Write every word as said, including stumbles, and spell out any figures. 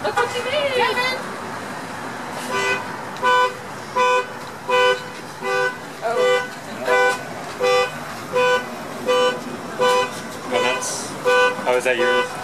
Look what you made! Devon! Oh. Oh, that's... Oh, is that yours?